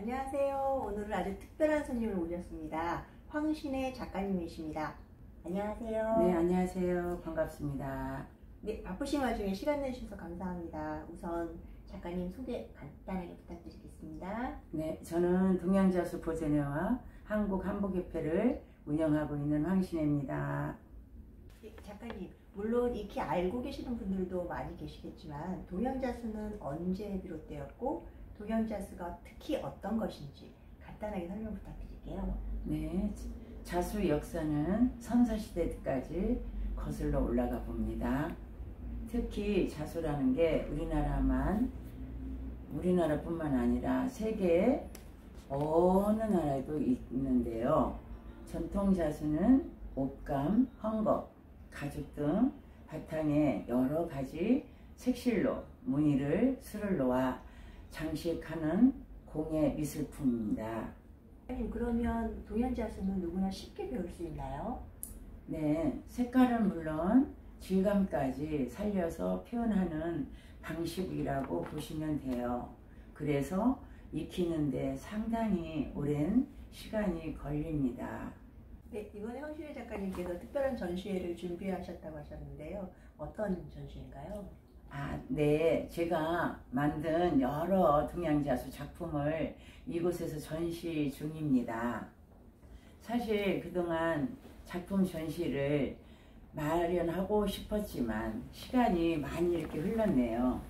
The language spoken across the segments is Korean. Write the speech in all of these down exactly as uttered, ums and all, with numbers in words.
안녕하세요. 오늘은 아주 특별한 손님을 모셨습니다. 황신혜 작가님이십니다. 안녕하세요. 네, 안녕하세요. 반갑습니다. 네, 바쁘신 와중에 시간 내주셔서 감사합니다. 우선 작가님 소개 간단하게 부탁드리겠습니다. 네, 저는 동양자수 보존회와 한국한복협회를 운영하고 있는 황신혜입니다. 네, 작가님, 물론 익히 알고 계시는 분들도 많이 계시겠지만 동양자수는 언제 비롯되었고 동양자수가 특히 어떤 것인지 간단하게 설명 부탁드릴게요. 네, 자수 역사는 선사시대 때까지 거슬러 올라가 봅니다. 특히 자수라는 게 우리나라만, 우리나라뿐만 아니라 세계 어느 나라에도 있는데요. 전통 자수는 옷감, 헝겊, 가죽 등 바탕에 여러 가지 색실로 무늬를 수를 놓아 장식하는 공예 미술품입니다. 그러면 동양자수는 누구나 쉽게 배울 수 있나요? 네, 색깔은 물론 질감까지 살려서 표현하는 방식이라고 보시면 돼요. 그래서 익히는데 상당히 오랜 시간이 걸립니다. 네, 이번에 황신혜 작가님께서 특별한 전시회를 준비하셨다고 하셨는데요. 어떤 전시회인가요? 아, 네. 제가 만든 여러 동양자수 작품을 이곳에서 전시 중입니다. 사실 그동안 작품 전시를 마련하고 싶었지만 시간이 많이 이렇게 흘렀네요.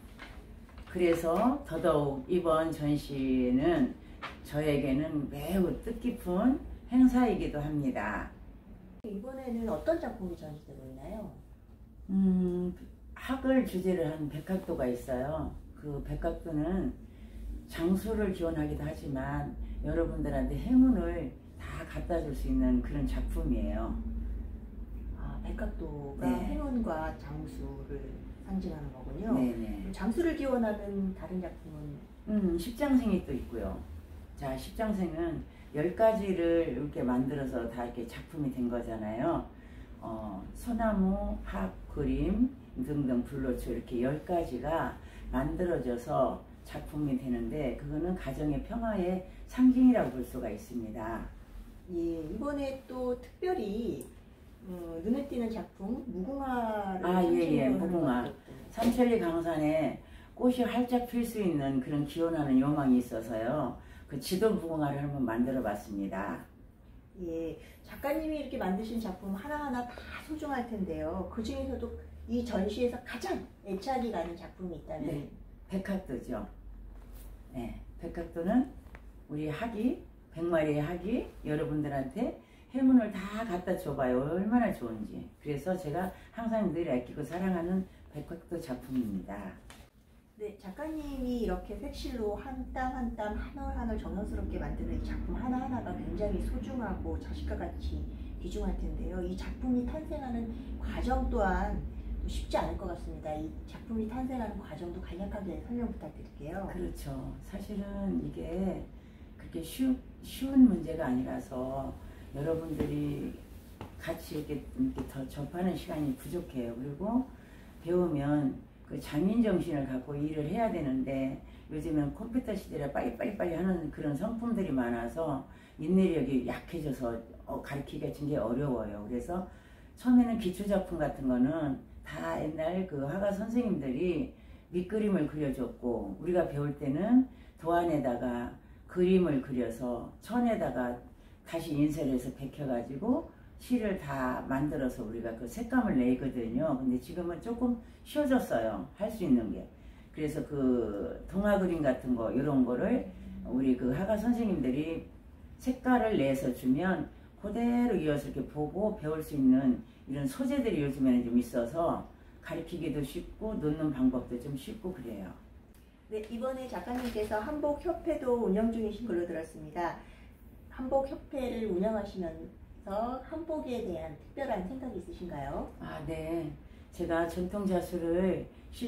그래서 더더욱 이번 전시는 저에게는 매우 뜻깊은 행사이기도 합니다. 이번에는 어떤 작품이 전시되고 있나요? 음, 학을 주제를 한 백학도가 있어요. 그 백학도는 장수를 기원하기도 하지만 여러분들한테 행운을 다 갖다 줄 수 있는 그런 작품이에요. 아, 백학도가 네. 행운과 장수를 상징하는 거군요. 네네. 장수를 기원하는 다른 작품은? 음, 십장생이 또 있고요. 자, 십장생은 열 가지를 이렇게 만들어서 다 이렇게 작품이 된 거잖아요. 어, 소나무, 학, 그림 등등 불로초 이렇게 열 가지가 만들어져서 작품이 되는데 그거는 가정의 평화의 상징이라고 볼 수가 있습니다. 예, 이번에 또 특별히 어, 눈에 띄는 작품 무궁화를 아, 예, 예, 상징으로 무궁화. 하는 것도 삼천리 강산에 꽃이 활짝 필 수 있는 그런 기원하는 요망이 있어서요. 그 지도 무궁화를 한번 만들어 봤습니다. 예, 작가님이 이렇게 만드신 작품 하나하나 다 소중할 텐데요. 그 중에서도 이 전시에서 가장 애착이 가는 작품이 있다면? 네, 백학도죠. 네, 백학도는 우리 학이, 백마리의 학이 여러분들한테 행운을 다 갖다 줘봐요. 얼마나 좋은지. 그래서 제가 항상 늘 아끼고 사랑하는 백학도 작품입니다. 네, 작가님이 이렇게 색실로 한 땀 한 땀 한 올 한 올 정성스럽게 만드는 이 작품 하나하나가 굉장히 소중하고 자식과 같이 귀중할 텐데요. 이 작품이 탄생하는 과정 또한 쉽지 않을 것 같습니다. 이 작품이 탄생하는 과정도 간략하게 설명 부탁드릴게요. 그렇죠. 사실은 이게 그렇게 쉬, 쉬운 문제가 아니라서 여러분들이 같이 이렇게, 이렇게 더 접하는 시간이 부족해요. 그리고 배우면 그 장인 정신을 갖고 일을 해야 되는데 요즘은 컴퓨터 시대라 빨리빨리빨리 하는 그런 성품들이 많아서 인내력이 약해져서 어, 가르치기가 굉장히 어려워요. 그래서 처음에는 기초작품 같은 거는 다 옛날 그 화가 선생님들이 밑그림을 그려줬고 우리가 배울 때는 도안에다가 그림을 그려서 천에다가 다시 인쇄해서 베껴가지고 실을 다 만들어서 우리가 그 색감을 내거든요. 근데 지금은 조금 쉬워졌어요. 할 수 있는 게. 그래서 그 동화 그림 같은 거 이런 거를 우리 그 화가 선생님들이 색깔을 내서 주면 그대로 이어서 이렇게 보고 배울 수 있는 이런 소재들이 요즘에는 좀 있어서 가르치기도 쉽고 놓는 방법도 좀 쉽고 그래요. 네, 이번에 작가님께서 한복협회도 운영 중이신 걸로 들었습니다. 한복협회를 운영하시면서 한복에 대한 특별한 생각이 있으신가요? 아, 네. 제가 전통자수를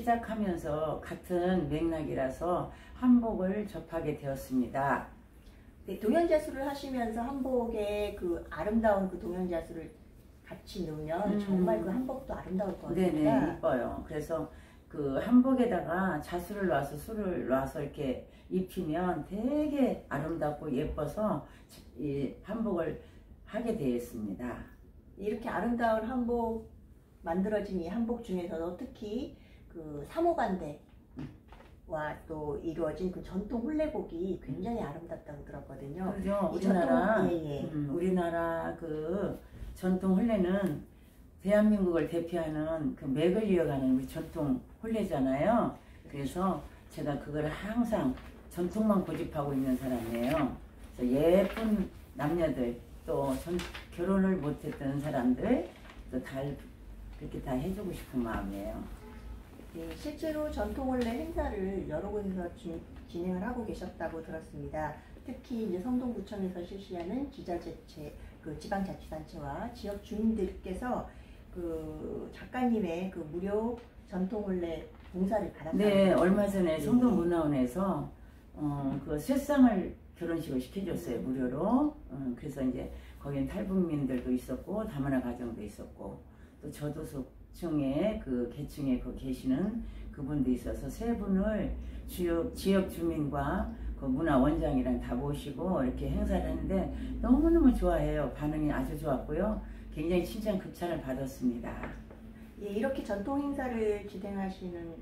시작하면서 같은 맥락이라서 한복을 접하게 되었습니다. 네, 동양자수를 하시면서 한복에 그 아름다운 그 동양자수를 같이 넣으면 음. 정말 그 한복도 아름다울 것 같습니다. 네네, 이뻐요. 그래서 그 한복에다가 자수를 놔서 술을 놔서 이렇게 입히면 되게 아름답고 예뻐서 이 한복을 하게 되었습니다. 이렇게 아름다운 한복 만들어진 이 한복 중에서도 특히 그 삼호반대와 또 이루어진 그 전통 혼례복이 굉장히 아름답다고 들었거든요. 그죠? 이 우리나라 전통, 예, 예. 음, 우리나라 그 전통 혼례는 대한민국을 대표하는 그 맥을 이어가는 우리 전통 혼례잖아요. 그래서 제가 그걸 항상 전통만 고집하고 있는 사람이에요. 그래서 예쁜 남녀들 또 전, 결혼을 못했던 사람들 또 다 그렇게 다 해주고 싶은 마음이에요. 네, 실제로 전통 혼례 행사를 여러 곳에서 주, 진행을 하고 계셨다고 들었습니다. 특히 이제 성동구청에서 실시하는 지자체체, 그 지방자치단체와 지역 주민들께서 그 작가님의 그 무료 전통 혼례 봉사를 받았다고. 네, 얼마 전에 성동문화원에서 어, 그 쇠상을 결혼식을 시켜줬어요, 무료로. 어, 그래서 이제 거기는 탈북민들도 있었고 다문화 가정도 있었고 또 저도속층에 그 계층에 그 계시는 그분도 있어서 세 분을 지역, 지역 주민과 그 문화원장이랑 다 모시고 이렇게 행사를 하는데 너무너무 좋아해요. 반응이 아주 좋았고요. 굉장히 칭찬 극찬을 받았습니다. 예, 이렇게 전통 행사를 진행하시는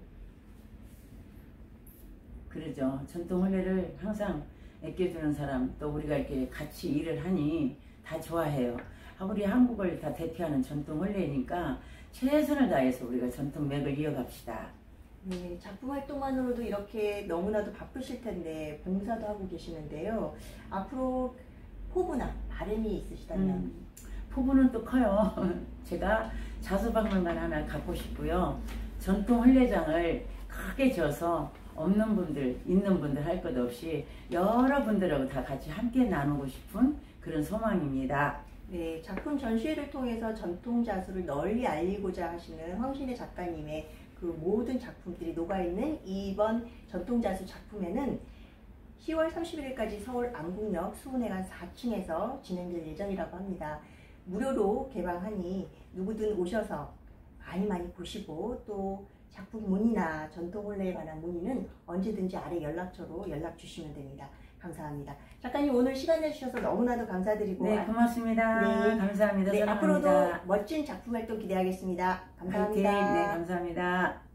그러죠. 전통 혼례를 항상 아껴주는 사람 또 우리가 이렇게 같이 일을 하니 다 좋아해요. 우리 한국을 다 대표하는 전통 혼례니까 최선을 다해서 우리가 전통 맥을 이어갑시다. 네, 작품 활동만으로도 이렇게 너무나도 바쁘실 텐데 봉사도 하고 계시는데요. 앞으로 포부나 바람이 있으시다면? 음, 포부는 또 커요. 제가 자수박물관 하나 갖고 싶고요. 전통 혼례장을 크게 져서 없는 분들, 있는 분들 할 것 없이 여러분들하고 다 같이 함께 나누고 싶은 그런 소망입니다. 네, 작품 전시회를 통해서 전통 자수를 널리 알리고자 하시는 황신혜 작가님의 그 모든 작품들이 녹아있는 이번 전통 자수 작품에는 시월 삼십일일까지 서울 안국역 수은회관 사 층에서 진행될 예정이라고 합니다. 무료로 개방하니 누구든 오셔서 많이 많이 보시고 또 작품 문의나 전통 혼례에 관한 문의는 언제든지 아래 연락처로 연락 주시면 됩니다. 감사합니다. 작가님 오늘 시간 내주셔서 너무나도 감사드리고 네, 고맙습니다. 네, 감사합니다. 네, 사랑합니다. 앞으로도 멋진 작품 활동 기대하겠습니다. 감사합니다. 화이팅. 네, 감사합니다.